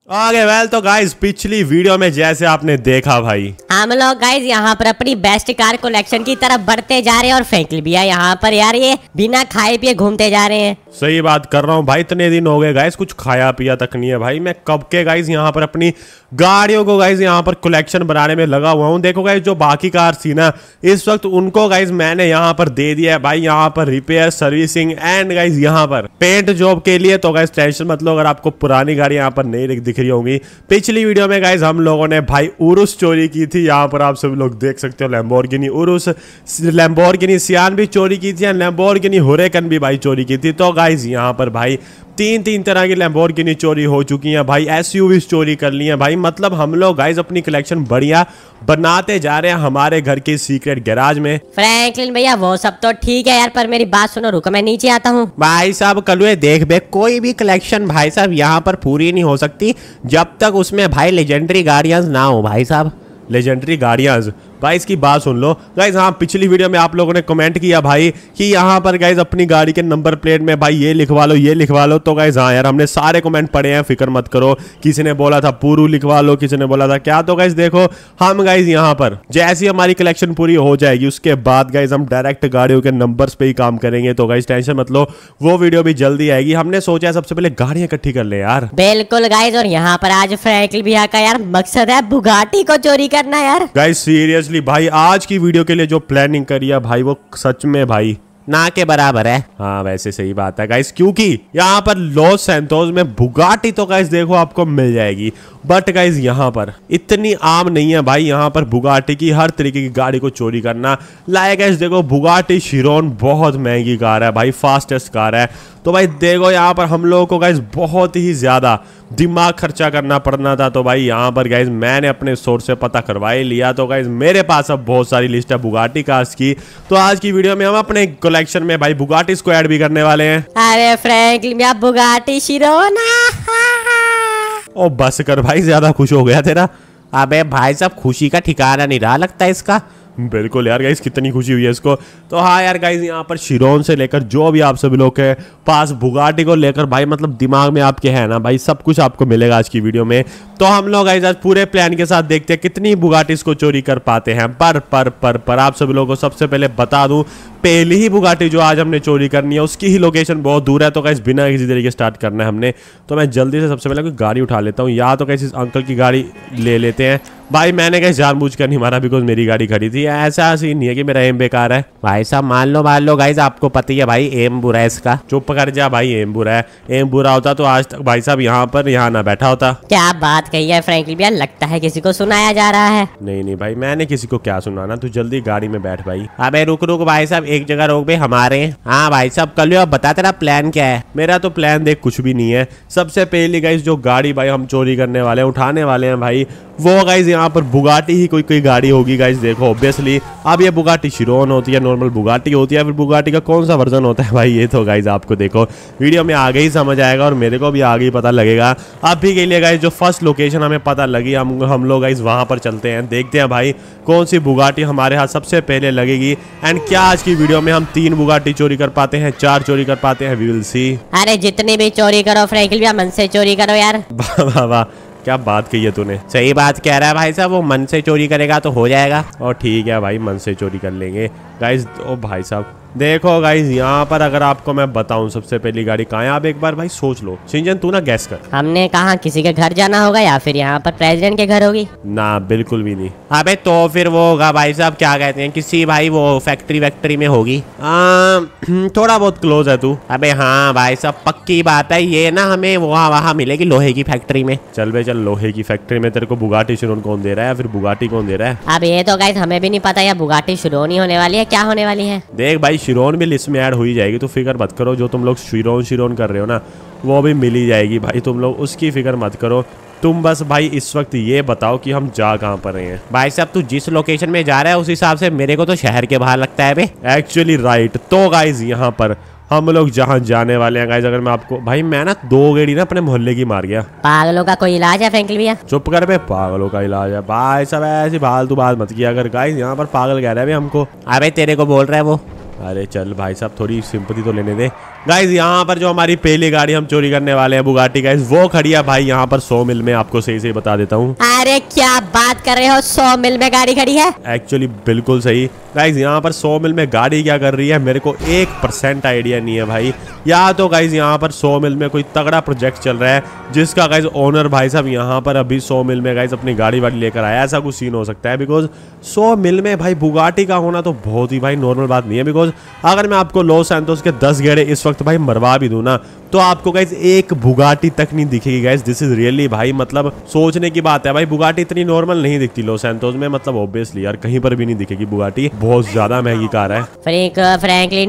आगे वेल तो गाइस पिछली वीडियो में जैसे आपने देखा भाई हम लोग गाइस यहाँ पर अपनी बेस्ट कार कलेक्शन की तरफ बढ़ते जा रहे हैं और फ्रैंकलिन भैया यहाँ पर यार ये बिना खाए पिए घूमते जा रहे हैं। सही बात कर रहा हूँ भाई, इतने दिन हो गए गाइस कुछ खाया पिया तक नहीं है भाई। मैं कब के गाइस यहाँ पर अपनी गाड़ियों को गाइस यहाँ पर कलेक्शन बनाने में लगा हुआ हूँ। देखो गाइस जो बाकी कार थी ना इस वक्त उनको गाइस मैंने यहाँ पर दे दिया है भाई, यहाँ पर रिपेयर सर्विसिंग एंड गाइस यहाँ पर पेंट जॉब के लिए। तो गाइस टेंशन मत लो अगर आपको पुरानी गाड़ी यहाँ पर नहीं दिख रही होंगी। पिछली वीडियो में गाइस हम लोगों ने भाई उरुस चोरी की थी, यहाँ पर आप सब लोग देख सकते हो। लैम्बोर्गिनी उरुस, लैम्बोर्गिनी सियान भी चोरी की थी, लैम्बोर्गिनी हुरेकन भी भाई चोरी की थी। तो गाइस यहाँ पर भाई तीन तरह की लैम्बोर्गिनी चोरी हो चुकी हैं भाई, एसयूवीज चोरी कर ली हैं भाई। मतलब हम लोग गाइस अपनी कलेक्शन बढ़िया बनाते जा रहे हैं हमारे घर के सीक्रेट गैराज में। फ्रैंकलिन भैया वो सब तो ठीक है यार, पर मेरी बात सुनो, रुको मैं नीचे आता हूँ। भाई साहब कलुए देख बे, कोई भी कलेक्शन भाई साहब यहाँ पर पूरी नहीं हो सकती जब तक उसमें भाई लेजेंडरी गाड़ियां ना हो भाई साहब। लेजेंडरी गाड़ियां गाइस की बात सुन लो गाइस। हाँ पिछली वीडियो में आप लोगों ने कमेंट किया भाई कि यहाँ पर गाइस अपनी गाड़ी के नंबर प्लेट में भाई ये लिखवा लो ये लिखवा लो। तो गाइस हाँ यार हमने सारे कमेंट पढ़े हैं, फिक्र मत करो। किसी ने बोला था पूरू लिखवा लो, किसी ने बोला था क्या। तो गाइस देखो हम गाइस यहाँ पर जैसी हमारी कलेक्शन पूरी हो जाएगी उसके बाद गाइस हम डायरेक्ट गाड़ियों के नंबर्स पे ही काम करेंगे। तो गाइस टेंशन मत लो, वो वीडियो भी जल्दी आएगी। हमने सोचा सबसे पहले गाड़ियां इकट्ठी कर ले यार। बिल्कुल गाइस, और यहाँ पर आज फ्रैंकलिन भैया का यार मकसद है बुगाटी को चोरी करना यार। गाइस सीरियसली भाई आज की वीडियो के लिए जो प्लानिंग करी है भाई वो सच में भाई ना के बराबर है। हाँ वैसे सही बात है गाइस, क्योंकि यहाँ पर लॉस सैंटोस में बुगाटी तो गाइस देखो आपको मिल जाएगी, बट गाइस यहाँ पर इतनी आम नहीं है भाई यहाँ पर बुगाटी की हर तरीके की गाड़ी को चोरी करना। लाइक गाइस देखो बुगाटी शिरोन बहुत महंगी कार है भाई, फास्टेस्ट कार है। तो भाई देखो यहाँ पर हम लोगों को गाइस बहुत ही ज्यादा दिमाग खर्चा करना पड़ना था। तो भाई यहाँ पर गाइस मैंने अपने सोर्स से पता करवा ही लिया। तो गाइस मेरे पास अब बहुत सारी लिस्ट है बुगाटी कार्स की। तो आज की वीडियो में हम अपने कलेक्शन में भाई बुगाटी को ऐड भी करने वाले हैं। अरे फ्रैंकलिन भैया बुगाटी शिरोन। ओ बस कर भाई, ज्यादा खुश हो गया तेरा। अबे भाई साहब खुशी का ठिकाना नहीं रहा लगता इसका। बिल्कुल यार गाइस कितनी खुशी हुई है इसको। तो हाँ यार गाइस यहाँ पर शिरोन से लेकर जो भी आप सभी लोग के पास बुगाटी को लेकर भाई मतलब दिमाग में आपके है ना भाई, सब कुछ आपको मिलेगा आज की वीडियो में। तो हम लोग गाइस आज पूरे प्लान के साथ देखते हैं कितनी बुगाटीज को चोरी कर पाते हैं। पर आप सभी लोगों को सबसे पहले बता दूं, पहली ही बुगाटी जो आज हमने चोरी करनी है उसकी ही लोकेशन बहुत दूर है। तो गाइस बिना किसी तरीके स्टार्ट करना है हमने। तो मैं जल्दी से सबसे पहले कोई गाड़ी उठा लेता हूँ, या तो कैसे अंकल की गाड़ी ले लेते हैं भाई। मैंने कैसे जानबूझकर नहीं मारा बिकॉज मेरी गाड़ी खड़ी थी। ऐसा सीन नहीं है कि मेरा एम बेकार है भाई साहब। मान लो गाइस आपको पता ही है भाई एम बुरा है इसका। चुप कर जा भाई, एम बुरा है। एम बुरा होता तो आज तक भाई साहब यहाँ ना बैठा होता। क्या बात कही है फ्रैंकलिन भैया, लगता है किसी को सुनाया जा रहा है। नहीं भाई मैंने किसी को क्या सुनाना, तू जल्दी गाड़ी में बैठ भाई। अबे रुक भाई साहब, एक जगह रोक बे हमारे। हाँ भाई साहब कल अब बता तेरा प्लान क्या है। मेरा तो प्लान देख कुछ भी नहीं है। सबसे पहली गाइस जो गाड़ी भाई हम चोरी करने वाले हैं उठाने वाले हैं भाई, वो गाइस यहाँ पर बुगाटी ही कोई गाड़ी होगी गाइस। देखो ऑब्वियसली अब ये बुगाटी शिरोन होती है, नॉर्मल बुगाटी होती है, फिर बुगाटी का कौन सा वर्जन होता है भाई ये तो गाइस आपको देखो वीडियो में आगे ही समझ आएगा और मेरे को भी आगे ही पता लगेगा। अभी के लिए गाइस जो फर्स्ट लोकेशन हमें पता लगी हम लोग गाइस वहां पर चलते हैं, देखते हैं भाई कौन सी बुगाटी हमारे हाथ सबसे पहले लगेगी एंड क्या आज की वीडियो में हम 3 बुगाटी चोरी कर पाते हैं, 4 चोरी कर पाते हैं, वी विल सी। अरे जितनी भी चोरी करो फ्रैंकलिन भैया मन से चोरी करो यार। वाह वाह क्या बात कही है तूने। सही बात कह रहा है भाई साहब, वो मन से चोरी करेगा तो हो जाएगा। और ठीक है भाई मन से चोरी कर लेंगे गाइस। ओ भाई साहब देखो गाइस यहाँ पर अगर आपको मैं बताऊं सबसे पहली गाड़ी कहाँ है, आप एक बार भाई सोच लो। सिंजन तू ना गैस कर। हमने कहा किसी के घर जाना होगा या फिर यहाँ पर प्रेसिडेंट के घर होगी। ना बिल्कुल भी नहीं। अबे तो फिर वो होगा भाई साहब क्या कहते हैं किसी भाई वो फैक्ट्री में होगी। थोड़ा बहुत क्लोज है तू। अबे हाँ भाई साहब पक्की बात है ये ना, हमें वहाँ मिलेगी लोहे की फैक्ट्री में। चल बे चल, लोहे की फैक्ट्री में तेरे को बुगाटी शिरोन कौन दे रहा है, फिर बुगाटी कौन दे रहा है। अब ये तो गाइस हमें भी नहीं पता, या बुगाटी शिरोन ही होने वाली है, क्या होने वाली है। देख भाई शिरोन भी लिस्ट में ऐड हो ही जाएगी, तो फिक्र मत करो। जो तुम लोग शिरोन कर रहे हो ना वो भी मिल ही जाएगी भाई, तुम लोग उसकी फिक्र मत करो। तुम बस भाई इस वक्त ये बताओ कि हम जा कहाँ पर रहे हैं। भाई साहब तू जिस लोकेशन में जा रहा है उस हिसाब से मेरे को तो शहर के बाहर लगता है बे। Actually right. तो गाइज यहाँ पर हम लोग जहाँ जाने वाले हैं गाइज, अगर मैं आपको भाई मैं ना 2 गेड़ी ना अपने मोहल्ले की मार गया। पागलों का कोई इलाज है फ्रैंकलिन भैया? चुप कर बे, पागलों का इलाज है भाई साहब, ऐसी फालतू बात मत किया अगर। गाइज यहाँ पर पागल कह रहा है हमको। अबे तेरे को बोल रहा है वो। अरे चल भाई साहब थोड़ी सिंपैथी तो लेने दे। गाइज यहाँ पर जो हमारी पहली गाड़ी हम चोरी करने वाले हैं बुगाटी गाइज, वो खड़ी है भाई यहाँ पर 100 मील में। आपको सही से बता देता हूँ। अरे क्या बात कर रहे हो, 100 मील में गाड़ी खड़ी है? एक्चुअली बिल्कुल सही गाइज, यहाँ पर 100 मील में गाड़ी क्या कर रही है मेरे को 1% आइडिया नहीं है भाई। या तो गाइज यहाँ पर 100 मील में कोई तगड़ा प्रोजेक्ट चल रहा है जिसका गाइज ओनर भाई साहब यहाँ पर अभी 100 मील में गाइज अपनी गाड़ी वाड़ी लेकर आया, ऐसा कुछ सीन हो सकता है। बिकॉज 100 मील में भाई बुगाटी का होना तो बहुत ही भाई नॉर्मल बात नहीं है। बिकॉज अगर मैं आपको लॉस सैंटोस के 10 गेड़े इस वक्त भाई मरवा भी दूं ना, तो आपको गाइज एक बुगाटी तक नहीं दिखेगी गाइज। दिस इज रियली भाई मतलब सोचने की बात है भाई। बुगाटी इतनी नॉर्मल नहीं दिखती लॉस सैंटोस में, मतलब ऑब्वियसली यार कहीं पर भी नहीं दिखेगी बुगाटी, बहुत ज्यादा महंगी कार है। फ्रैंकलिन,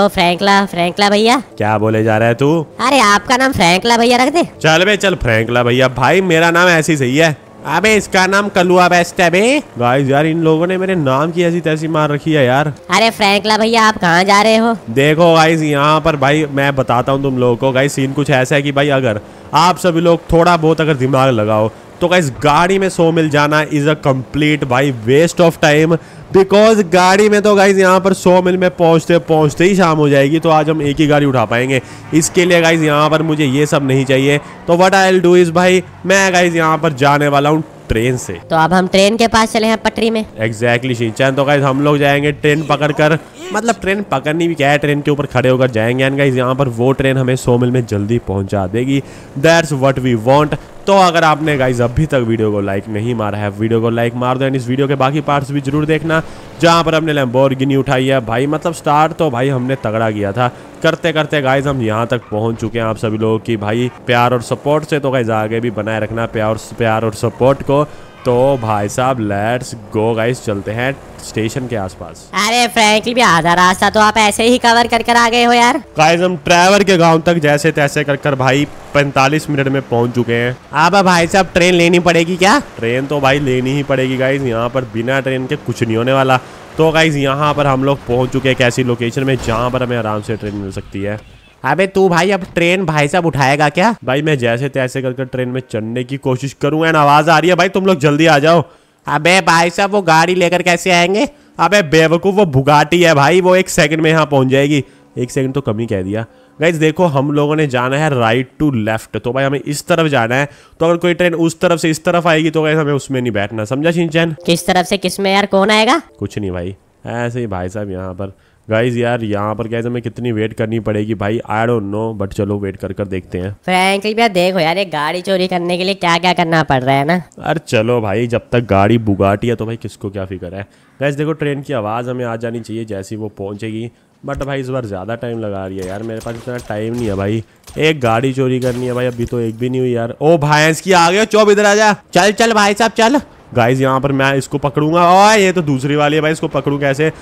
फ्रैंकला भैया। क्या बोले जा रहा है तू? अरे आपका नाम फ्रैंकला भैया रख दे। चल बे चल फ्रैंकला भैया, भाई मेरा नाम ऐसे ही सही है। अबे इसका नाम कलुआ बेस्ट है बे। गाइस यार इन लोगों ने मेरे नाम की ऐसी तैसी मार रखी है यार। अरे फ्रैंकला भैया आप कहाँ जा रहे हो? देखो गाइस यहाँ पर भाई मैं बताता हूँ तुम लोगों को। गाइस सीन कुछ ऐसा है कि भाई अगर आप सभी लोग थोड़ा बहुत अगर दिमाग लगाओ तो गाइस गाड़ी में 100 मील जाना इज अ कंप्लीट भाई वेस्ट ऑफ टाइम। बिकॉज गाड़ी में तो गाइज यहाँ पर 100 मील में पहुँचते पहुँचते ही शाम हो जाएगी, तो आज हम एक ही गाड़ी उठा पाएंगे। इसके लिए गाइज यहाँ पर मुझे ये सब नहीं चाहिए। तो what I will do is भाई मैं गाइज यहाँ पर जाने वाला हूँ ट्रेन से। तो अब हम ट्रेन के पास चले हैं पटरी में। एग्जैक्टली शिनचैन, तो गाइज हम लोग जाएंगे ट्रेन पकड़ कर, मतलब ट्रेन पकड़नी भी क्या है, ट्रेन के ऊपर खड़े होकर जाएंगे। एंड गाइज यहाँ पर वो ट्रेन हमें 100 मील में जल्दी पहुंचा देगी। That's what we want. तो अगर आपने गाइज अभी तक वीडियो को लाइक नहीं मारा है, वीडियो को लाइक मार दो। एंड इस वीडियो के बाकी पार्ट्स भी जरूर देखना जहाँ पर हमने लैम्बोर्गिनी उठाई है भाई। मतलब स्टार्ट तो भाई हमने तगड़ा किया था, करते करते गाइज हम यहाँ तक पहुँच चुके हैं। आप सभी लोगों की भाई प्यार और सपोर्ट से, तो गाइज आगे भी बनाए रखना प्यार और सपोर्ट को। तो भाई साहब लेट्स गो गाइस, चलते हैं स्टेशन के आसपास। अरे फ्रैंकली भी आधा रास्ता तो आप ऐसे ही कवर कर आ गए हो यार। गाइस हम ट्रैवल के गांव तक जैसे तैसे कर भाई 45 मिनट में पहुंच चुके हैं। अब भाई साहब ट्रेन लेनी पड़ेगी क्या? ट्रेन तो भाई लेनी ही पड़ेगी गाइस, यहाँ पर बिना ट्रेन के कुछ नहीं होने वाला। तो गाइस यहाँ पर हम लोग पहुंच चुके हैं एक ऐसी लोकेशन में जहाँ पर हमें आराम से ट्रेन मिल सकती है। अबे तू भाई अब ट्रेन भाई साहब उठाएगा क्या? भाई मैं जैसे तैसे कर ट्रेन में चढ़ने की कोशिश करूँ। एंड आवाज आ रही है भाई, तुम लोग जल्दी आ जाओ। अबे भाई साहब वो गाड़ी लेकर कैसे आएंगे? अबे बेवकूफ, वो बुगाटी है भाई, वो 1 सेकंड में यहाँ पहुंच जाएगी। 1 सेकंड तो कम ही कह दिया। गाइज देखो हम लोगों ने जाना है राइट टू लेफ्ट, तो भाई हमें इस तरफ जाना है। तो अगर कोई ट्रेन उस तरफ से इस तरफ आएगी तो गाइज हमें उसमें नहीं बैठना, समझा शिनचैन? किस तरफ से किसमें यार, कौन आएगा? कुछ नहीं भाई, ऐसे ही भाई साहब यहाँ पर। गाइज यार यहाँ पर गाइज हमें कितनी वेट करनी पड़ेगी भाई, आई डोंट नो, बट चलो वेट कर देखते हैं। फ्रैंकली भैया देखो यार, एक गाड़ी चोरी करने के लिए क्या क्या करना पड़ रहा है ना। अरे चलो भाई, जब तक गाड़ी बुगाटी है तो भाई किसको क्या फिक्र है। गाइज देखो ट्रेन की आवाज़ हमें आ जानी चाहिए जैसी वो पहुँचेगी, बट भाई इस बार ज़्यादा टाइम लगा रही है यार। मेरे पास इतना टाइम नहीं है भाई, एक गाड़ी चोरी करनी है भाई, अभी तो एक भी नहीं हुई यार। ओ भैंस की आ गया, चौब इधर आ जा। चल चल भाई साहब चल। गाइज यहाँ पर मैं इसको पकड़ूंगा। ओए ये तो दूसरी वाली है भाई, इसको पकड़ूं कैसे?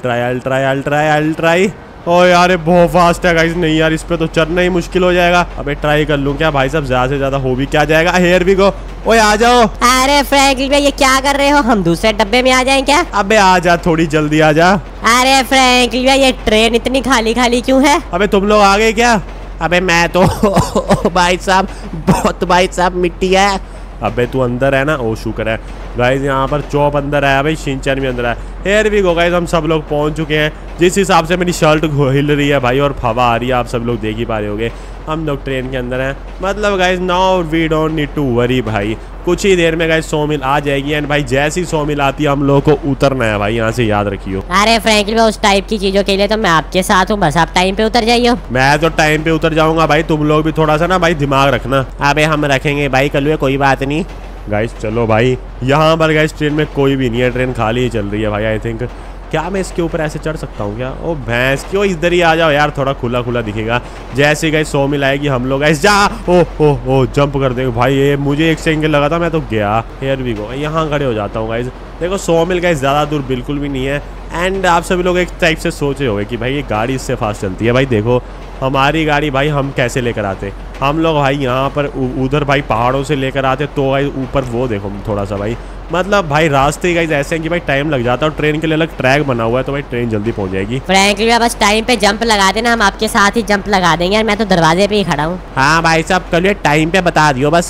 अल्ट्राई। ओ यार ये बहुत फास्ट है गाइज, नहीं यार इस पे तो चढ़ना ही मुश्किल हो जाएगा। अबे ट्राई कर लूं क्या भाई साहब, ज्यादा से ज्यादा हो भी क्या जाएगा। हेयर भी गो, ओए आ जाओ। अरे फ्रैंकली भैया ये क्या कर रहे हो, हम दूसरे डब्बे में आ जाएं क्या? अबे आ जा, थोड़ी जल्दी आ जा। अरे फ्रैंकली भैया ये ट्रेन इतनी खाली खाली क्यों है? अबे तुम लोग आ गए क्या? अबे मैं तो भाई साहब बहुत भाई साहब मिट्टी है। अबे तू अंदर है ना, ओ शुक्र है। गाइज यहाँ पर चौप अंदर है भाई, शिनचैन भी अंदर है। हेयर भी गो गाइज, हम सब लोग पहुँच चुके हैं। जिस हिसाब से मेरी शर्ट हिल रही है भाई और हवा आ रही है, आप सब लोग देख ही पा रहे होगे। हम लोग ट्रेन के अंदर हैं, मतलब guys now we don't need to worry भाई। कुछ ही देर में गाइज 100 मील आ जाएगी। एंड भाई जैसी 100 मील आती है हम लोगों को उतरना है भाई, यहाँ से याद रखियो। अरे फ्रैंकली भैया उस टाइप की चीजों के लिए तो मैं आपके साथ हूँ, बस आप टाइम पे उतर जाइए। मैं तो टाइम पे उतर जाऊंगा भाई, तुम लोग भी थोड़ा सा ना भाई दिमाग रखना। अबे हम रखेंगे भाई कलुए, कोई बात नहीं। गाइस चलो भाई, यहाँ पर गाइस ट्रेन में कोई भी नहीं है, ट्रेन खाली ही चल रही है भाई। आई थिंक क्या मैं इसके ऊपर ऐसे चढ़ सकता हूँ क्या? ओ भैंस क्यों, इधर ही आ जाओ यार, थोड़ा खुला खुला दिखेगा। जैसे गाइस 100 मील आएगी हम लोग गाइस जा ओ जंप कर देंगे भाई। ये मुझे 1 सेकंड लगा था, मैं तो गया। हेयर भी गो, यहाँ खड़े हो जाता हूँ गाइस। देखो 100 मील गाइस ज़्यादा दूर बिल्कुल भी नहीं है। एंड आप सभी लोग एक टाइप से सोच रहे होंगे कि भाई ये गाड़ी इससे फास्ट चलती है। भाई देखो हमारी गाड़ी भाई हम कैसे लेकर आते, हम लोग भाई यहाँ पर उधर भाई पहाड़ों से लेकर आते, तो भाई ऊपर वो देखो थोड़ा सा भाई, मतलब भाई रास्ते गाइस ऐसे हैं कि भाई टाइम लग जाता है। और ट्रेन के लिए अलग ट्रैक बना हुआ है, तो भाई ट्रेन जल्दी पहुंच जाएगी। फ्रैंकली भैया बस टाइम पे जंप लगा देना, हम आपके साथ ही जंप लगा देंगे यार, मैं तो दरवाजे पे ही खड़ा हूँ। हाँ भाई साहब कल टाइम पे बता दियो बस।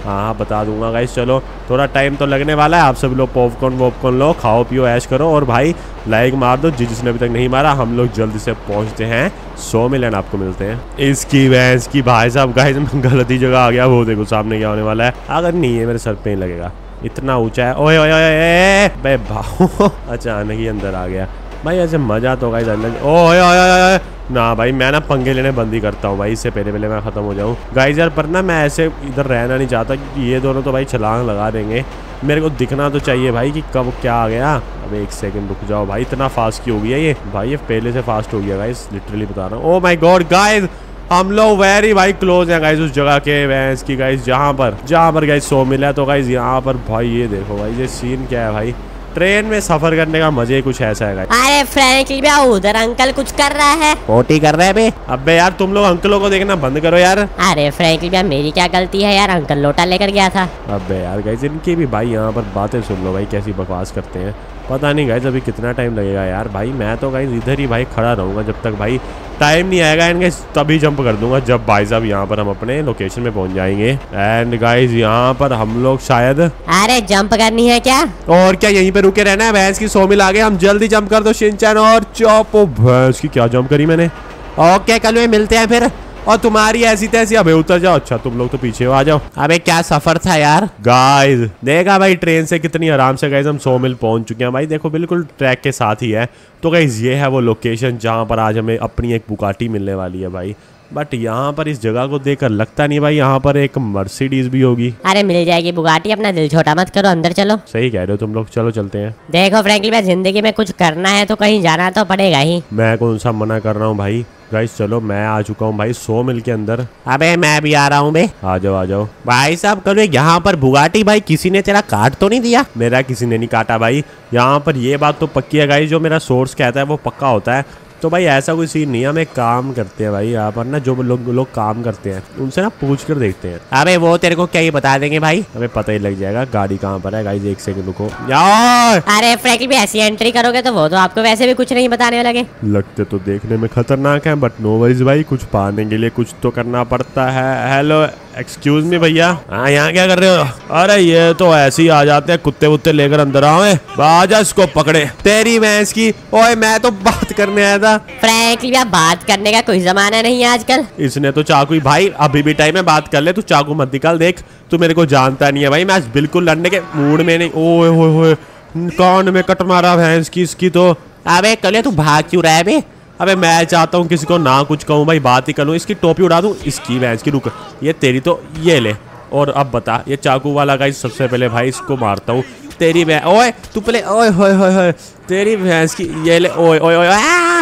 हाँ बता दूंगा गाइस। चलो थोड़ा टाइम तो लगने वाला है। आप सभी लोग पॉपकॉर्न वॉपकॉर्न लो, खाओ पियो, ऐश करो और भाई लाइक मार दो जिसने अभी तक नहीं मारा। हम लोग जल्दी से पहुंचते हैं 100 मिलियन आपको मिलते हैं। इसकी भैंस की भाई साहब गाइस मैं गलती जगह आ गया। वो देखो सामने क्या होने वाला है। अगर नहीं है मेरे सर पे ही लगेगा, इतना ऊंचा है। ओए ओए ओए बे भाऊ अचानक ही अंदर आ गया भाई। ऐसे मजा तो गाइस अंदर। ओए ओए ओए ना भाई मैं ना पंगे लेने बंद ही करता हूँ भाई, इससे पहले मैं खत्म हो जाऊँ गाइस यार। पर ना मैं ऐसे इधर रहना नहीं चाहता क्योंकि ये दोनों तो भाई छलांग लगा देंगे। मेरे को दिखना तो चाहिए भाई कि कब क्या आ गया। अब एक सेकंड रुक जाओ भाई, इतना फास्ट क्यों हो गया ये भाई? ये पहले से फास्ट हो गया गाइस, लिटरली बता रहा हूँ। ओ माय गॉड गाइस हम लोग वेरी भाई क्लोज हैं गाइस उस जगह के भैंस की गाइस, जहाँ पर गाइस 100 मिला। तो गाइस यहाँ पर भाई ये देखो भाई ये सीन क्या है भाई। ट्रेन में सफर करने का मजे कुछ ऐसा है गाइस। अरे फ्रैंकली भैया उधर अंकल कुछ कर रहा है। पोटी कर रहे हैं बे। अबे यार तुम लोग अंकलों को देखना बंद करो यार। अरे फ्रैंकली भैया मेरी क्या गलती है यार, अंकल लोटा लेकर गया था। अबे यार गाइस इनकी भी भाई यहाँ पर बातें सुन लो भाई, कैसी बकवास करते हैं। पता नहीं गाइस अभी कितना टाइम लगेगा यार। भाई मैं तो गाइस इधर ही भाई खड़ा रहूंगा जब तक भाई टाइम नहीं आएगा इनके, तभी जंप कर दूंगा जब भाई साहब यहाँ पर हम अपने लोकेशन में पहुंच जाएंगे। एंड गाइस यहाँ पर हम लोग शायद, अरे जंप करनी है क्या? और क्या यहीं पे रुके रहना है? भैंस की 100 मिल आ गए, हम जल्दी जंप कर दो शिनचैन और चॉप। ओ भैंस की क्या जंप करी मैंने। ओके कल मिलते हैं फिर। और तुम्हारी ऐसी तैसी। अबे उतर जाओ। अच्छा तुम लोग तो पीछे हो, आ जाओ। अबे क्या सफर था यार गाइस देखा भाई ट्रेन से कितनी आराम से गाइस हम 100 मिल पहुंच चुके हैं भाई। देखो बिल्कुल ट्रैक के साथ ही है। तो गाइस ये है वो लोकेशन जहां पर आज हमें अपनी एक बुगाटी मिलने वाली है भाई। बट यहाँ पर इस जगह को देखकर लगता नहीं भाई यहाँ पर एक मर्सिडीज भी होगी। अरे मिल जाएगी बुगाटी, अपना दिल छोटा मत करो, अंदर चलो। सही कह रहे हो तुम लोग, चलो चलते हैं। देखो फ्रैंकली भैया जिंदगी में कुछ करना है तो कहीं जाना तो पड़ेगा ही। मैं कौन सा मना कर रहा हूँ भाई। गाइस चलो मैं आ चुका हूँ भाई 100 मिल के अंदर। अबे मैं भी आ रहा हूँ बे। आ जाओ आ जाओ भाई साहब कल यहाँ पर बुगाटी भाई किसी ने तेरा काट तो नहीं दिया? मेरा किसी ने नहीं काटा भाई। यहाँ पर ये बात तो पक्की है गाइस, जो मेरा सोर्स कहता है वो पक्का होता है। तो भाई ऐसा कोई सीन नहीं है। हम एक काम करते हैं भाई यहाँ पर ना, जो लोग काम करते हैं उनसे ना पूछ कर देखते हैं। अबे वो तेरे को क्या ही बता देंगे भाई? हमें पता ही लग जाएगा गाड़ी कहाँ पर है। गाइस एक सेकंड रुको यार। अरे फ्रैंकली भैया ऐसी एंट्री करोगे तो वो तो आपको वैसे भी कुछ नहीं बताने लगे। लगते तो देखने में खतरनाक है बट नो वरीज भाई, कुछ पाने के लिए कुछ तो करना पड़ता है। हेलो एक्सक्यूज मी भैया। हाँ यहाँ क्या कर रहे हो? अरे ये तो ऐसे ही आ जाते हैं, कुत्ते वुत्ते लेकर अंदर आओ। आजा इसको पकड़े। तेरी भैंस की। ओए मैं तो बात करने आया था। फ्रैंकली भैया बात करने का कोई जमाना नहीं है आजकल। इसने तो चाकू ही भाई, अभी भी टाइम है बात कर ले। तू चाकू मत निकाल, देख तू मेरे को जानता नहीं है भाई। मैं आज बिल्कुल लड़ने के मूड में नहीं। ओए होए होए कान में कट मारा भैंस की इसकी तो। अबे कल तू भाग क्यों रहा है बे? अबे मैं चाहता हूँ किसी को ना कुछ कहूँ भाई, बात ही करूँ। इसकी टोपी उड़ा दूँ इसकी भैंस की। रुक ये तेरी तो ये ले। और अब बता ये चाकू वाला गाइस सबसे पहले भाई इसको मारता हूँ। तेरी भैंस। ओए तू पहले। ओए होए होए होए तेरी भैंस की ये ले। ओए ओए ओए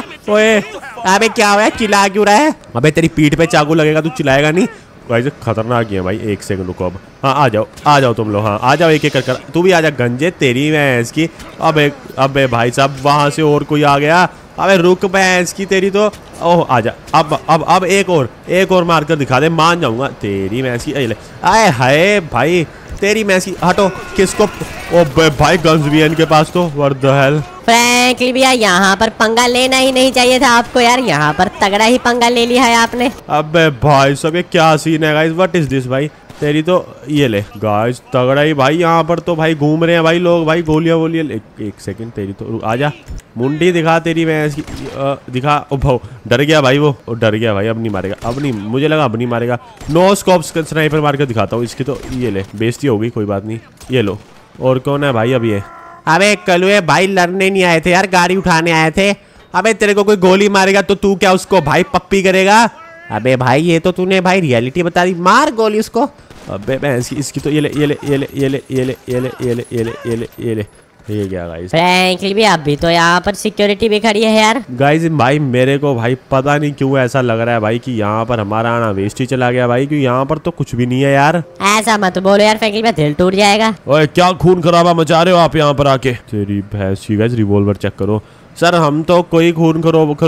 ओए अबे क्या हुआ, चिल्ला क्यों रहा है? अबे तेरी पीठ पे चाकू लगेगा, तू चिल्लाएगा नहीं। भाई खतरनाक है भाई। एक सेकंड रुको अब। हाँ आ जाओ तुम लोग। हाँ आ जाओ एक एक कर। तू भी आ जा गंजे, तेरी भैंस की। अबे भाई साहब वहां से और कोई आ गया। अबे रुक भैंस की तेरी तो। ओह आजा। अब एक और मार कर दिखा दे, मान जाऊंगा। तेरी भैंस की। आए हाय भाई तेरी भैंस की। हटो किसको। ओ भाई गन्स भी है इनके पास तो। What the hell. फ्रैंकली भैया यहाँ पर पंगा लेना ही नहीं चाहिए था आपको यार, यहाँ पर तगड़ा ही पंगा ले लिया है आपने। अबे भाई सब ये क्या सीन है गाइस? व्हाट इज दिस भाई? तेरी तो ये ले गाइस तगड़ा ही भाई। यहाँ पर तो भाई घूम रहे हैं भाई लोग भाई, गोलियां वोलियां। एक सेकंड तेरी तो आजा, मुंडी दिखा तेरी भैंस की। दिखा। ओ भाव डर गया भाई वो डर गया भाई। अब नहीं मारेगा, अब नहीं, मुझे लगा अब नहीं मारेगा। नो स्कोप स्नाइपर मार कर दिखाता हूँ इसकी तो। ये ले बेइज्जती होगी, कोई बात नहीं। ये लो। और कौन है भाई अब ये? अबे कलुए भाई लड़ने नहीं आए थे यार, गाड़ी उठाने आए थे। अबे तेरे को कोई गोली मारेगा तो तू क्या उसको भाई पप्पी करेगा? अबे भाई ये तो तूने भाई रियलिटी बता दी, मार गोली उसको। अबे मैं इसकी तो ये ले ये ले ये ले ये ले ये ले ये ले ये ले ये ले ये ले ये ले। ये क्या गाइस? फ्रैंकली भी अभी तो यहाँ पर सिक्योरिटी भी खड़ी है यार। गाइस भाई मेरे को भाई पता नहीं क्यों ऐसा लग रहा है भाई कि यहाँ पर हमारा आना वेस्ट ही चला गया भाई, क्योंकि यहाँ पर तो कुछ भी नहीं है यार। ऐसा मत बोलो यार फ्रैंकली भैया, दिल टूट जाएगा। ओए क्या खून खराबा मचा रहे हो आप यहाँ पर आके? तेरी भैंस की। गाइस रिवॉल्वर चेक करो। सर हम तो कोई खून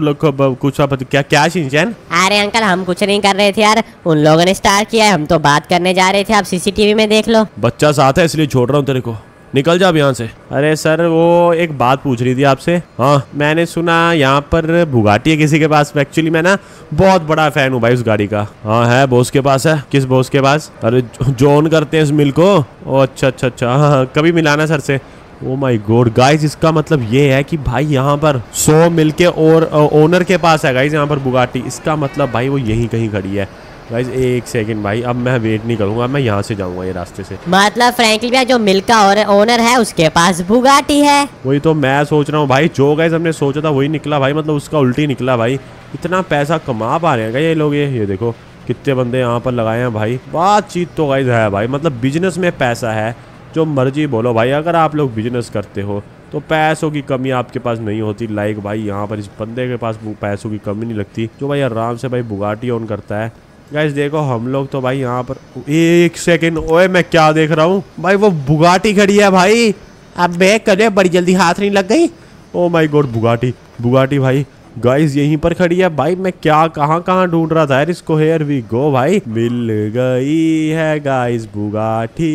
कुछ क्या शिनचैन? अरे अंकल हम कुछ नहीं कर रहे थे यार, उन लोगों ने स्टार्ट किया है, हम तो बात करने जा रहे थे। आप सीसीटीवी में देख लो। बच्चा साथ है इसलिए छोड़ रहा हूँ तेरे को। निकल जा अब यहाँ से। अरे सर वो एक बात पूछ रही थी आपसे। हाँ मैंने सुना यहाँ पर बुगाटी है किसी के पास। एक्चुअली मैं ना बहुत बड़ा फैन हूँ भाई उस गाड़ी का। हाँ है, बॉस के पास है। किस बॉस के पास? अरे जो ओन करते हैं इस मिल को। ओ अच्छा अच्छा अच्छा, हाँ कभी मिलाना सर से। ओ माय गॉड गाइस, इसका मतलब ये है कि भाई यहाँ पर 100 मिल के और ओनर के पास है गाइस यहाँ पर बुगाटी। इसका मतलब भाई वो यहीं कहीं खड़ी है गाइस। एक सेकंड भाई, अब मैं वेट नहीं करूंगा, मैं यहाँ से जाऊंगा ये रास्ते से। मतलब फ्रैंकली भैया जो मिल का ओनर है उसके पास बुगाटी है। वही तो मैं सोच रहा हूँ भाई, जो गाइस हमने सोचा था वही निकला भाई, मतलब उसका उल्टी निकला भाई। इतना पैसा कमा पा रहे हैं ये लोग। ये देखो कितने बंदे यहाँ पर लगाए हैं भाई। बातचीत तो गाइस है भाई, मतलब बिजनेस में पैसा है। जो मर्जी बोलो भाई, अगर आप लोग बिजनेस करते हो तो पैसों की कमी आपके पास नहीं होती। लाइक भाई यहाँ पर इस बंदे के पास पैसों की कमी नहीं लगती, जो भाई आराम से भाई बुगाटी ऑन करता है। गाइस देखो हम लोग तो भाई यहाँ पर, एक सेकंड, ओए मैं क्या देख रहा हूँ भाई, वो बुगाटी खड़ी है भाई। अब बे करे, बड़ी जल्दी हाथ नहीं लग गई? ओ माय गॉड बुगाटी भाई गाइस यहीं पर खड़ी है भाई। मैं क्या कहाँ ढूंढ रहा था यार इसको। हेयर वी गो भाई, मिल गई है guys Bugatti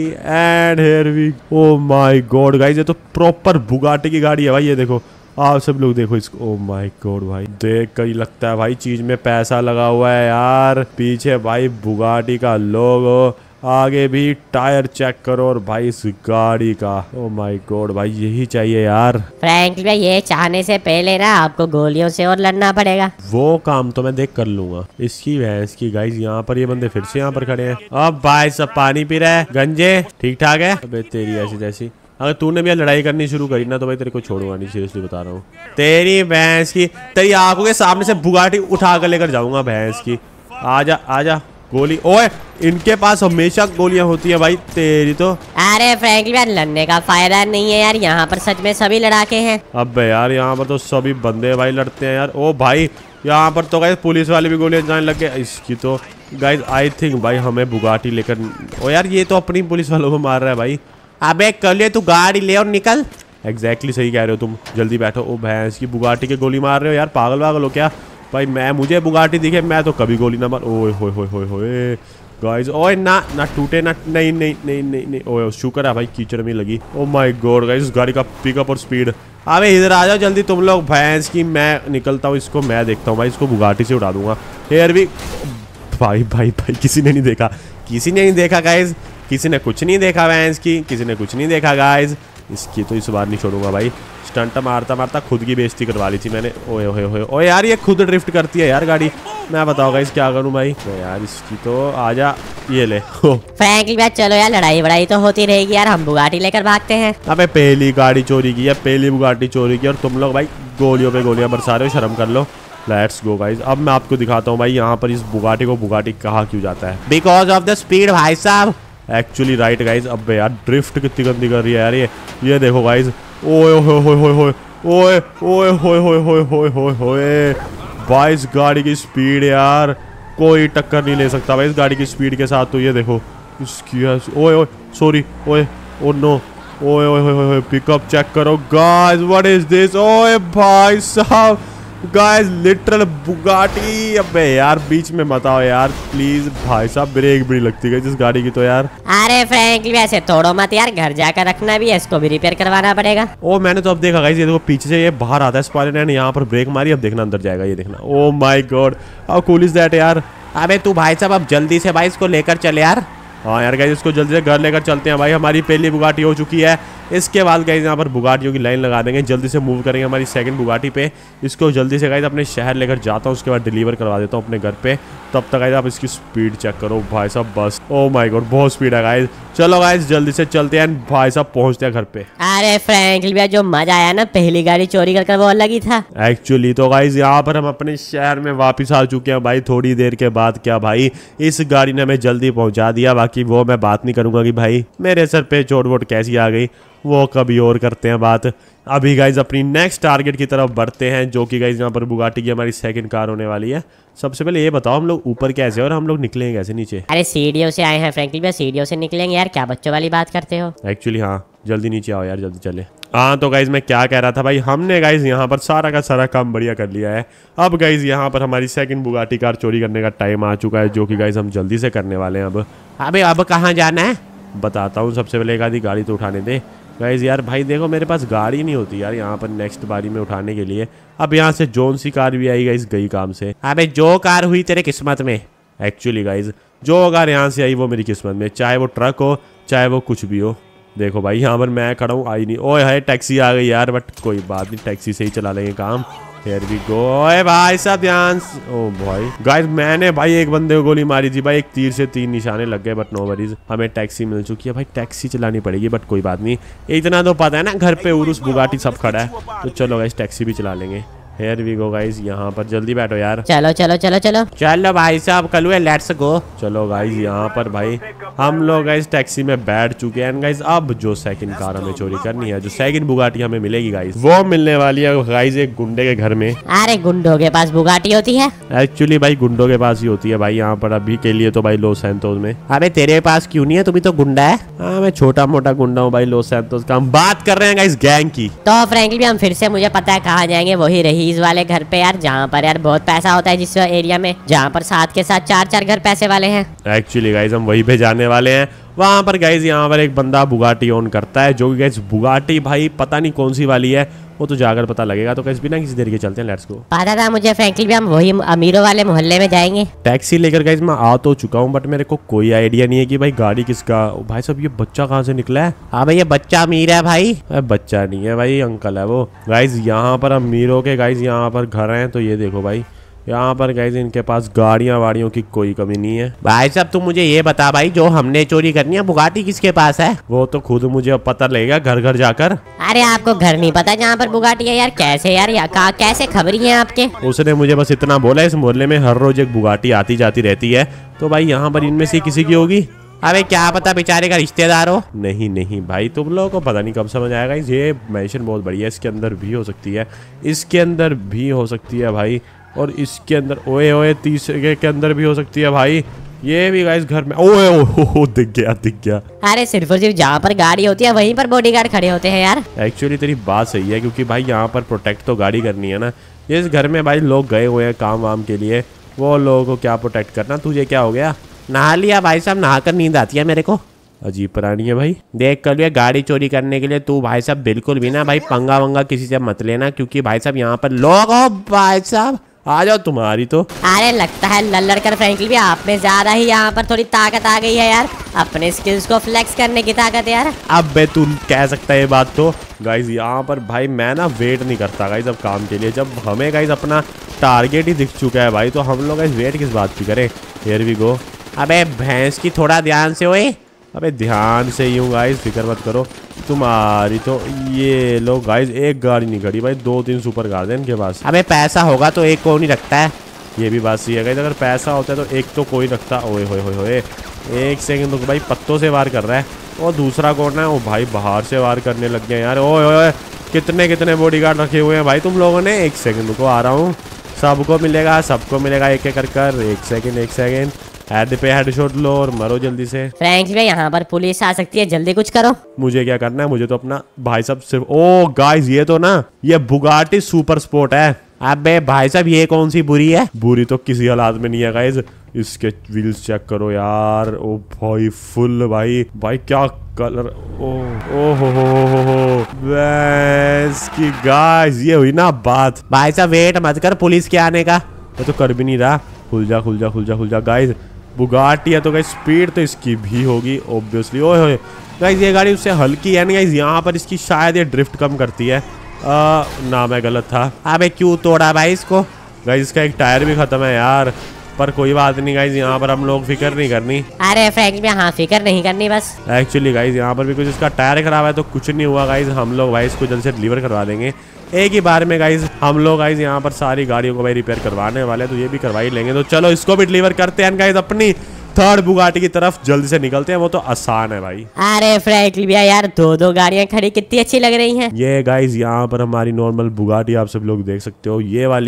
and here we. Oh my god guys, ये तो प्रॉपर बुगाटी की गाड़ी है भाई। ये देखो आप सब लोग देखो इसको। ओ माय गॉड भाई, देख कर ही लगता है भाई चीज में पैसा लगा हुआ है यार। पीछे भाई बुगाटी का लोगो, आगे भी टायर चेक करो और भाई इस गाड़ी का। ओ माय गॉड भाई, यही चाहिए यार। फ्रैंकली भैया ये चाहने से पहले ना आपको गोलियों से और लड़ना पड़ेगा। वो काम तो मैं देख कर लूंगा। इसकी भैंस की गाइस, यहाँ पर ये बंदे फिर से यहाँ पर खड़े हैं। अब भाई सब पानी पी रहे हैं, गंजे ठीक ठाक है। अबे तेरी ऐसी जैसी, अगर तूने भी लड़ाई करनी शुरू करी ना तो भाई तेरे को छोड़ूंगा नहीं, सीरियसली बता रहा हूँ। तेरी भैंस की, तेरी आंखों के सामने से बुगाटी उठा कर लेकर जाऊंगा भैंस की। आजा आजा गोली। ओए इनके पास हमेशा गोलियां होती है भाई, तेरी तो। अरे फ्रैंकली भैया लड़ने का फायदा नहीं है यार, यहाँ पर सच में सभी लड़ाके हैं। अब यार यहाँ पर तो सभी बंदे भाई लड़ते हैं यार। ओ भाई यहाँ पर तो गाइस पुलिस वाले भी गोलियां चलाने लग गए। इसकी तो गाइस आई थिंक भाई हमें बुगाटी लेकर, ओ यार ये तो अपनी पुलिस वालों को मार रहा है भाई। अबे कल तू गाड़ी ले और निकल। एग्जैक्टली सही कह रहे हो तुम, जल्दी बैठो। ओ भैंस की बुगाटी के गोली मार रहे हो यार, पागल वागल हो क्या भाई। मुझे बुगाटी दिखे मैं तो कभी गोली ना मार। ओए होए होए होए होए गाइस, ओए ना टूटे ना, नहीं नहीं नहीं नहीं नहीं। ओए शुक्र है भाई कीचड़ में लगी। ओ माय गॉड गाइस, गाड़ी का पिकअप और स्पीड। अबे इधर आ जाओ जल्दी तुम लोग, भैंस की मैं निकलता हूँ। इसको मैं देखता हूँ भाई, इसको बुगाटी से उड़ा दूंगा। हेयर भी भाई भाई भाई, किसी ने नहीं देखा, किसी ने नहीं देखा गाइस, किसी ने कुछ नहीं देखा भैंस की, किसी ने कुछ नहीं देखा गाइस। इसकी तो इस बार नहीं छोड़ूंगा भाई। स्टंट मारता मारता खुद की बेइज्जती करवा ली थी मैंने। ओए ओए ओए ओए यार, ये खुद ड्रिफ्ट करती है यार गाड़ी। मैं बताओ गाइस क्या करूं भाई। तो यार इसकी तो आजा, ये ले। फ्रैंकली भैया चलो यार, लड़ाई बड़ाई तो होती रहेगी यार, हम बुगाटी लेकर भागते हैं। अबे पहली गाड़ी चोरी की है, पहली बुगाटी चोरी की, और तुम लोग भाई गोलियों पे गोलियां बरसा रहे हो, शर्म कर लो। लेट्स गो गाइस, अब मैं आपको दिखाता हूँ भाई यहाँ पर इस बुगाटी को बुगाटी कहा क्यों जाता है। बिकॉज ऑफ द स्पीड भाई साहब। Actually right guys. अब यार ड्रिफ्ट कितनी गंदी कर रही है यार ये देखो गाइस। ओए ओए ओए ओए ओए ओए ओए ओए ओए ओए ओए ओए भाई, इस गाड़ी की स्पीड यार कोई टक्कर नहीं ले सकता भाई इस गाड़ी की स्पीड के साथ। तो ये देखो इसकी, ओए ओए सॉरी, ओए ओ नो, ओए ओए ओए पिकअप चेक करो गाइस, व्हाट इज दिस। ओए भाई साहब गाइस, लिटरल बुगाटी। अबे यार बीच में मत आओ यार प्लीज भाई साहब, ब्रेक भी लगती है इस गाड़ी की तो यार। अरे फ्रैंकली वैसे तोड़ो मत यार, घर जाकर रखना भी है, इसको भी रिपेयर करवाना पड़ेगा। ओ मैंने तो अब देखा गाइस, ये देखो पीछे से ये बाहर आता है स्पॉइलर ने यहाँ पर ब्रेक मारी, अब देखना अंदर जाएगा, ये देखना। Oh my god how cool is that यार। अबे तू भाई साहब अब जल्दी से भाई इसको लेकर चले यार। हाँ यार गाइस, इसको जल्दी से घर लेकर चलते हैं भाई। हमारी पहली बुगाटी हो चुकी है, इसके बाद गाइस यहाँ पर बुगाटियों की लाइन लगा देंगे, जल्दी से मूव करेंगे हमारी सेकंड बुगाटी पे। इसको जल्दी से गाइस अपने शहर लेकर जाता हूँ, उसके बाद डिलीवर करवा देता हूँ अपने घर पे। तब तक गाइस आप इसकी स्पीड चेक करो भाई साहब, बस ओ माय गॉड बहुत स्पीड है गाइस। चलो गाइस जल्दी से चलते हैं भाई साहब, पहुंचते हैं घर पे। अरे फ्रैंकली भैया जो मजा आया ना पहली गाड़ी चोरी कर वो अलग ही था। एक्चुअली तो गाइस यहाँ पर हम अपने शहर में वापस आ चुके हैं भाई, थोड़ी देर के बाद। क्या भाई इस गाड़ी ने हमें जल्दी पहुंचा दिया, बाकी वो मैं बात नहीं करूंगा कि भाई मेरे सर पे चोट वोट कैसी आ गई, वो कभी और करते हैं बात। अभी गाइज अपनी नेक्स्ट टारगेट की तरफ बढ़ते हैं, जो कि गाइज यहाँ पर बुगाटी की हमारी सेकंड कार होने वाली है। सबसे पहले ये बताओ हम लोग ऊपर कैसे और हम लोग निकलेंगे कैसे नीचे। अरे सीढ़ियों से आए हैं फ्रैंकली भैया, सीढ़ियों से निकलेंगे यार, क्या बच्चों वाली बात करते हो। एक्चुअली हाँ जल्दी नीचे आओ यार, जल्दी चले। हाँ तो गाइज मैं क्या कह रहा था भाई, हमने गाइज यहाँ पर सारा का सारा काम बढ़िया कर लिया है। अब गाइज यहाँ पर हमारी सेकंड बुगाटी कार चोरी करने का टाइम आ चुका है, जो कि गाइज हम जल्दी से करने वाले हैं अब। अबे अब कहाँ जाना है? बताता हूँ। सबसे पहले एक आधी गाड़ी तो उठाने दे गाइज। यार भाई देखो मेरे पास गाड़ी नहीं होती यार यहाँ पर नेक्स्ट बारी में उठाने के लिए। अब यहाँ से जोन सी कार भी आई गाइज, गई काम से। अबे जो कार हुई तेरे किस्मत में। एक्चुअली गाइज जो कार यहाँ से आई वो मेरी किस्मत में, चाहे वो ट्रक हो चाहे वो कुछ भी हो। देखो भाई यहाँ पर मैं खड़ा हूँ, आई नहीं। ओए है टैक्सी आ गई यार, बट कोई बात नहीं, टैक्सी से ही चला लेंगे काम। Here we go। ओए भाई साहब ध्यान। ओ भाई गाइस मैंने भाई एक बंदे को गोली मारी थी भाई, एक तीर से 3 निशाने लग गए, बट नो वरीज। हमें टैक्सी मिल चुकी है भाई, टैक्सी चलानी पड़ेगी बट कोई बात नहीं। इतना तो पता है ना घर पे उरुस बुगाटी सब खड़ा है, तो चलो गाइस टैक्सी भी चला लेंगे। Here we go गाइस, यहाँ पर जल्दी बैठो यार। चलो चलो चलो चलो चलो भाई साहब कलुए लेट्स गो। चलो गाइस यहाँ पर भाई हम लोग गाइस टैक्सी में बैठ चुके हैं गाइस। अब जो सेकंड कार हमें चोरी करनी है, जो सेकंड बुगाटी हमें मिलेगी गाइस, वो मिलने वाली है गाइस एक गुंडे के घर में। अरे गुंडों के पास बुगाटी होती है? एक्चुअली भाई गुंडों के पास ही होती है भाई यहाँ पर अभी के लिए तो भाई लॉस सैंटोस में। अबे तेरे पास क्यों नहीं है, तू भी तो गुंडा है। हाँ मैं छोटा मोटा गुंडा हूँ भाई लॉस सैंटोस का। हम बात कर रहे हैं गाइस गैंग की। तो फ्रैंकली भी हम फिर से, मुझे पता है कहाँ जाएंगे, वही रहीस वाले घर पे यार, जहाँ पर यार बहुत पैसा होता है, जिस एरिया में जहाँ पर साथ के साथ 4-4 घर पैसे वाले हैं। एक्चुअली गाइस हम वहीं पे जाने वाले हैं। वहाँ पर गाइस यहाँ पर एक बंदा बुगाटी ओन करता है, जो कि गाइस बुगाटी भाई पता नहीं कौन सी वाली है, वो तो जाकर पता लगेगा। तो गाइस बिना किसी देर के चलते हैं, लेट्स गो। पता था मुझे फ्रैंकली भी, हम वही अमीरों वाले मोहल्ले में जाएंगे। टैक्सी लेकर गाइस मैं आ तो चुका हूँ, बट मेरे को कोई आइडिया नहीं है कि भाई गाड़ी किसका। भाई साहब ये बच्चा कहाँ से निकला है? हाँ भाई ये बच्चा अमीर है भाई। बच्चा नहीं है भाई, अंकल है वो। गाइस यहाँ पर अमीरों के गाइस यहाँ पर घर हैं, तो ये देखो भाई यहाँ पर गाइस इनके पास गाड़ियाँ वाड़ियों की कोई कमी नहीं है। भाई साहब तू मुझे ये बता भाई, जो हमने चोरी करनी है बुगाटी किसके पास है? वो तो खुद मुझे अब पता लगेगा घर घर जाकर। अरे आपको घर नहीं पता जहाँ पर बुगाटी है यार? कैसे यार, कैसे खबरी है आपके? उसने मुझे बस इतना बोला, इस मोहल्ले में हर रोज एक बुगाटी आती जाती रहती है, तो भाई यहाँ पर इनमें से किसी की होगी। अबे क्या पता बेचारे का रिश्तेदार हो। नहीं नहीं भाई तुम लोगों को पता नहीं कब समझ आएगा। ये मैंशन बहुत बढ़िया है, इसके अंदर भी हो सकती है, इसके अंदर भी हो सकती है भाई, और इसके अंदर ओए ओए तीसरे के अंदर भी हो सकती है भाई। ये भी गाइस घर में ओए ओ दिख गया दिख गया। अरे सिर्फ और सिर्फ जहाँ पर गाड़ी होती है वहीं पर बॉडीगार्ड खड़े होते हैं यार। एक्चुअली तेरी बात सही है, क्योंकि भाई यहाँ पर प्रोटेक्ट तो गाड़ी करनी है ना। इस घर में भाई लोग गए हुए हैं काम वाम के लिए, वो लोगों को क्या प्रोटेक्ट करना। तुझे क्या हो गया? नहा लिया भाई साहब, नहाकर नींद आती है मेरे को। अजीब प्राणी है भाई। देख कर लिया गाड़ी चोरी करने के लिए तू भाई साहब बिल्कुल भी ना भाई पंगा वंगा किसी से मत लेना, क्योंकि भाई साहब यहाँ पर लोग हो भाई साहब। आ जाओ तुम्हारी तो। अरे लगता है लल्लड़ कर फ्रैंकली भी आप में ज्यादा ही यहाँ पर थोड़ी ताकत आ गई है यार, अपने स्किल्स को फ्लेक्स करने की ताकत यार। अब बे तू कह सकता है ये बात तो। गाइज यहाँ पर भाई मैं ना वेट नहीं करता गाइज अब काम के लिए। जब हमें गाइज अपना टारगेट ही दिख चुका है भाई, तो हम लोग गाइज वेट किस बात की करें। Here we go. अबे भैंस की थोड़ा ध्यान से ओए। अबे ध्यान से ही हूँ गाइज, फिक्र मत करो तुम्हारी तो। ये लोग गाइज एक गाड़ी नहीं खड़ी भाई, 2-3 सुपर कार है इनके पास। अबे पैसा होगा तो एक को नहीं रखता है। ये भी बात सही है गाइज, अगर पैसा होता है तो एक तो कोई रखता। ओए होए होए होए, एक सेकंड रुक भाई, पत्तों से वार कर रहा है। और दूसरा कौन है? ओ भाई बाहर से वार करने लग गए यार। ओए ओए कितने कितने बॉडीगार्ड रखे हुए हैं भाई तुम लोगों ने। एक सेकंड रुको, आ रहा हूँ। सबको मिलेगा एक एक कर। एक सेकंड हेड पे हेडशॉट लो और मरो जल्दी से। फ्रैंकली भाई यहाँ पर पुलिस आ सकती है, जल्दी कुछ करो। मुझे क्या करना है? मुझे तो अपना भाई साहब सिर्फ। ओ गाइस ये तो ना ये बुगाटी सुपर स्पोर्ट है। अबे भाई साहब ये कौन सी बुरी है? बुरी तो किसी हालात में नहीं है गाइस। इसके व्हील्स चेक करो यार। ओ भाई फुल भाई क्या कलर। ओ हो की गाइस ये हुई ना बात। भाई साहब वेट मत कर पुलिस के आने का। मैं तो कर भी नहीं रहा। खुल जा गाइस। बुगाटी है तो गाइस स्पीड तो इसकी भी होगी ऑब्वियसली। ओए होए गाइस ये गाड़ी उससे हल्की है ना गाइस, यहाँ पर इसकी शायद ये ड्रिफ्ट कम करती है। ना मैं गलत था। अबे क्यों तोड़ा भाई इसको? गाइस इसका एक टायर भी खत्म है यार, पर कोई बात नहीं गाइस, यहाँ पर हम लोग फिक्र नहीं करनी। अरे फ्रैंकली हाँ फिक्र नहीं करनी बस। एक्चुअली गाइस यहाँ पर भी कुछ इसका टायर खराब है तो कुछ नहीं हुआ गाइस, हम लोग भाई इसको जल्द से डिलीवर करवा देंगे एक ही बार में गाइस। हम लोग गाइस यहाँ पर सारी गाड़ियों को भाई रिपेयर करवाने वाले, तो ये भी करवा ही लेंगे। तो चलो इसको भी डिलीवर करते हैं गाइस, अपनी थर्ड बुगाटी की तरफ जल्दी से निकलते हैं। वो तो आसान है भाई। अरे फ्रैंकली भैया यार 2-2 गाड़ियां खड़ी कितनी अच्छी लग रही हैं। ये गाइस यहाँ पर हमारी नॉर्मल बुगाटी आप सब लोग देख सकते हो। ये वाली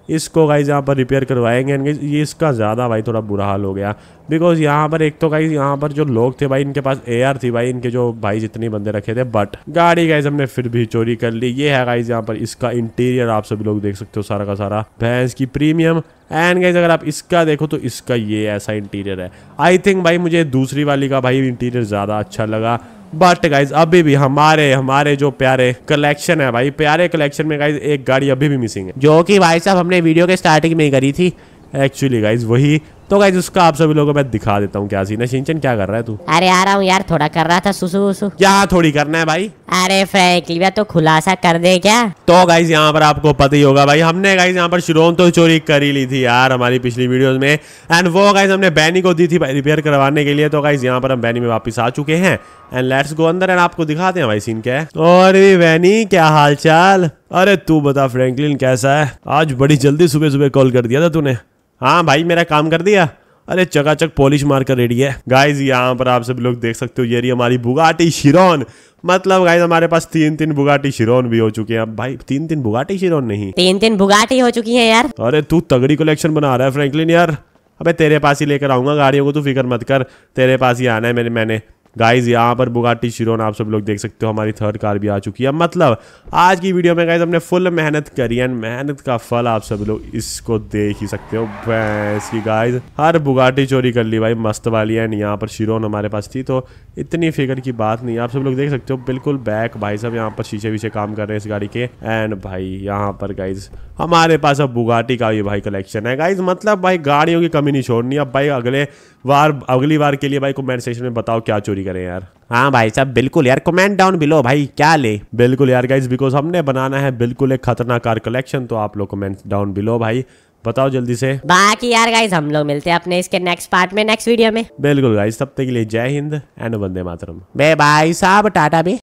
इसको गाइज यहाँ पर रिपेयर करवाएंगे। ये इसका ज़्यादा भाई थोड़ा बुरा हाल हो गया, बिकॉज यहाँ पर एक तो गाइज यहाँ पर जो लोग थे भाई, इनके पास AR थी भाई, इनके जो भाई जितने बंदे रखे थे, बट गाड़ी गाइज हमने फिर भी चोरी कर ली। ये है गाइज यहाँ पर इसका इंटीरियर, आप सभी लोग देख सकते हो सारा का सारा भैंस की प्रीमियम। एंड गाइज अगर आप इसका देखो तो इसका ये ऐसा इंटीरियर है। आई थिंक भाई मुझे दूसरी वाली का भाई इंटीरियर ज़्यादा अच्छा लगा, बट गाइज अभी भी हमारे जो प्यारे कलेक्शन है भाई, प्यारे कलेक्शन में गाइज एक गाड़ी अभी भी मिसिंग है, जो कि भाई साहब हमने वीडियो के स्टार्टिंग में ही करी थी एक्चुअली गाइज वही। तो गाइज उसका आप सभी लोगों को मैं दिखा देता हूँ क्या सीन है। शिनचैन क्या कर रहा है तू? अरे आ रहा हूँ यार, थोड़ा कर रहा था सुसु वसु। यहाँ थोड़ी करना है भाई। अरे फ्रैंकली तो खुलासा कर दे क्या? तो गाइज यहाँ पर आपको पता ही होगा भाई, हमने गाइज यहाँ पर शिरोन तो चोरी कर ही ली थी यार हमारी पिछली वीडियोस में। एंड वो गाइज हमने बैनी को दी थी भाई रिपेयर करवाने के लिए। तो गाइज यहाँ पर हम बैनी में वापस आ चुके हैं एंड लेट्स गो अंदर एंड आपको दिखाते हैं भाई सीन क्या है। और भी बैनी क्या हाल चाल? अरे तू बता फ्रैंकलिन कैसा है? आज बड़ी जल्दी सुबह सुबह कॉल कर दिया था तूने। हाँ भाई मेरा काम कर दिया। अरे चकाचक पॉलिश मारकर रेडी है। गाइज यहाँ पर आप सब लोग देख सकते हो, ये रही हमारी बुगाटी शिरोन। मतलब गाइज हमारे पास 3 बुगाटी शिरोन भी हो चुके हैं। अब भाई 3 बुगाटी शिरोन नहीं, 3 बुगाटी हो चुकी है यार। अरे तू तगड़ी कलेक्शन बना रहा है फ्रैंकलिन यार। अबे तेरे पास ही लेकर आऊंगा गाड़ियों को, तू फिक्र मत कर, तेरे पास ही आना है मैंने। गाइज यहाँ पर बुगाटी शिरोन आप सब लोग देख सकते हो, हमारी 3rd कार भी आ चुकी है। मतलब आज की वीडियो में गाइज हमने फुल मेहनत करी है, मेहनत का फल आप सब लोग इसको देख ही सकते हो। भैंस की गाइज हर बुगाटी चोरी कर ली भाई, मस्त वाली है। यहाँ पर शिरोन हमारे पास थी तो इतनी फिक्र की बात नहीं, आप सब लोग देख सकते हो बिल्कुल बैक भाई साहब यहाँ पर शीशे विशे काम कर रहे हैं इस गाड़ी के। एंड भाई यहाँ पर गाइज हमारे पास अब बुगाटी का ये भाई कलेक्शन है गाइज। मतलब भाई गाड़ियों की कमी नहीं छोड़नी। अब भाई अगली बार के लिए भाई कमेंट सेक्शन में बताओ क्या चोरी करें यार। हाँ भाई साहब बिल्कुल यार, कमेंट डाउन बिलो भाई क्या ले। बिल्कुल यार गाइज, बिकॉज हमने बनाना है बिल्कुल एक खतरनाक कार कलेक्शन। तो आप लोग कमेंट डाउन बिलो भाई, बताओ जल्दी से। बाकी यार गाइज हम लोग मिलते हैं अपने इसके नेक्स्ट पार्ट में, नेक्स्ट वीडियो में। बिल्कुल गाइज, तब तक के लिए जय हिंद एंड वंदे मातरम। बे भाई साहब टाटा बे।